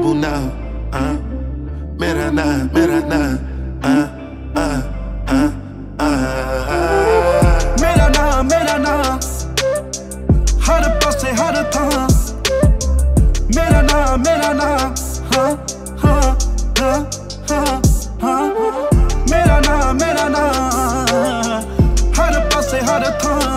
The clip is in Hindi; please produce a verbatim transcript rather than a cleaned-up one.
trouble now, uh. मेरा ना, मेरा ना, uh, uh, uh, uh. मेरा ना, मेरा ना, हर पासे हर थां। मेरा ना, मेरा ना, हाँ हाँ हाँ हाँ हाँ। मेरा ना, मेरा ना, हर पासे हर थां।